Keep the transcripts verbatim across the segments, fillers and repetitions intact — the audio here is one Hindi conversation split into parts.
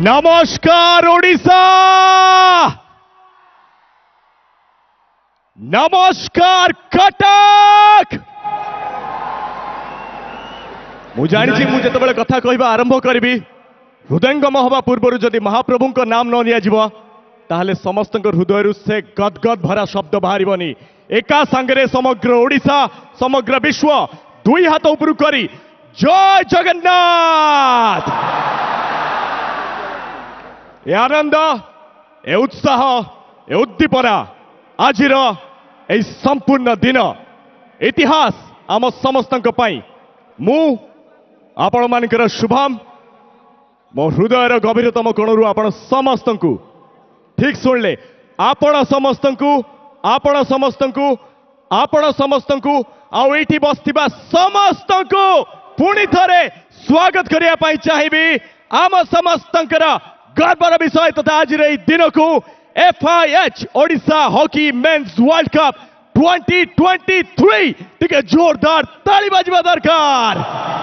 नमस्कार ओडिशा, नमस्कार कटक। मु जानी मु जिते कथा कहवा आरंभ करी हृदयंगम हवा पूर्व जदि महाप्रभु को नाम न निया ताहले समस्त हृदय से गदगद भरा शब्द बाहरनी। एका सांगरे समग्र ओडिशा समग्र विश्व दुई हाथ उपरू करी जय जगन्नाथ। ए आनंद, ए उत्साह, ए उद्दीपना आजिर ए संपूर्ण दिन इतिहास आम समस्त मु आपण मानकर शुभम मो हृदयर गभीरतम कोणरू आपण समस्त ठीक शुणले आपण समस्त आपण समस्त आपण समस्त आउ एठी बसथिबा समस्त पुणी थरे स्वागत करिया पई चाहिबी। आम समस्तंकर गर्वर विषय तथा आज दिन को F I H Odisha hockey men's world cup twenty twenty three टिके जोरदार ताली बाजवा दरकार।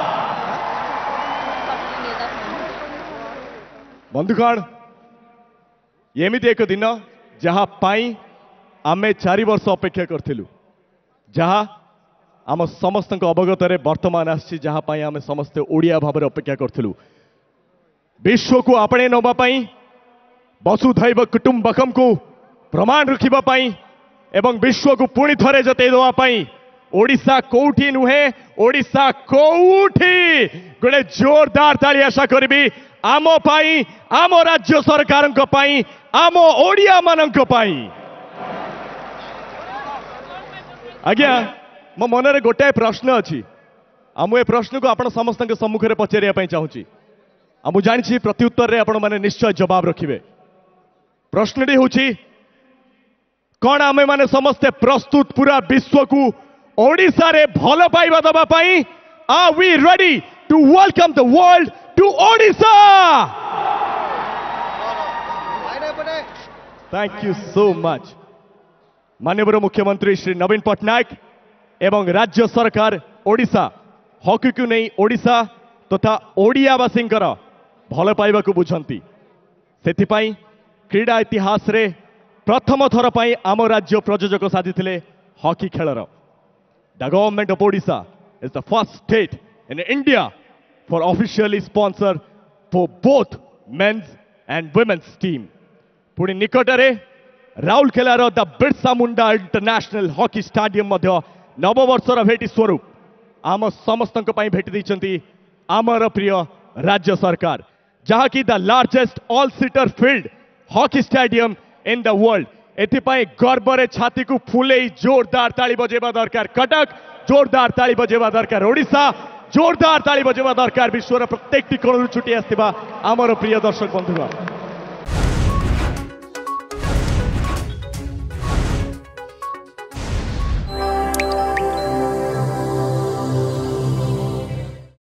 बंधुगण एमती एक दिन जहाँ पाई आमे चारि वर्ष अपेक्षा करथिलु, जहाँ आम समस्त अवगत वर्तमान आसी जहाँ पाई आमे समस्ते ओडिया भाव अपेक्षा करथिलु। विश्व को आपणे नवा पाई वसुधैव कुटुंबकम को प्रमाण रखिबा पाई एवं विश्व को पुणी थरे जते दवा पाई ओडिशा कोठी नुहे ओडिशा कोठी गोटे जोरदार ताली आशा करी आम पाई आम राज्य सरकार पाई आम ओडिया मानक पाई। आज्ञा मो मन में गोटाए प्रश्न अच्छी आम ए प्रश्न को आप समस्त सम्मुख में पचारिया चाहूँगी। आम जानी प्रत्युत्तर आपण मैंने निश्चय जवाब रखिए। प्रश्नटी हूँ कौन आमे माने समस्ते प्रस्तुत पूरा विश्व को ओडिशा रे भल पाइबा दबा पाई? Are we ready to welcome the world to Odisha? Thank you so much. माननीय मुख्यमंत्री श्री नवीन पट्टनायक एवं राज्य सरकार ओडिशा हॉकी को नहीं ओडिशा तथा तो ओडियावासी भल पाइबा को बुझंती। सेथिपाई क्रीडा इतिहास रे प्रथम थर पाई आम राज्य प्रयोजक साजिथिले हॉकी खेलर। The government of Odisha is the first state in India for officially sponsor for both men's and women's team. पुणी निकटरे राउरकेलार the Birsa Munda international hockey stadium नववर्षर भेटी स्वरूप आम समस्त भेटी देइछंती आमर प्रिय राज्य सरकार, जहाँ की the largest all seater field hockey stadium in the world. एथिपाई गर्व छाती को फुले जोरदार ताली बजेबा दरकार कटक, जोरदार ताली बजेबा दरकार ओडिशा, जोरदार ताली बजेबा दरकार विश्वर प्रत्येक कोणरू छुटी आसथिबा आमर प्रिय दर्शक बंधुगण।